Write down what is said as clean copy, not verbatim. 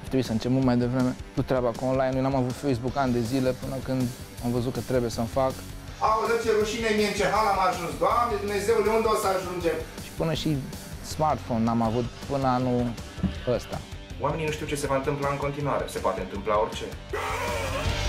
Trebuie să încep mult mai devreme cu treaba cu online. Eu n-am avut Facebook ani de zile până când am văzut că trebuie să-mi fac. Aoleu, ce rușine mie, în ce hal am ajuns, Doamne Dumnezeule, unde o să ajungem? Și până și smartphone n-am avut până anul ăsta. Oamenii nu știu ce se va întâmpla în continuare, se poate întâmpla orice.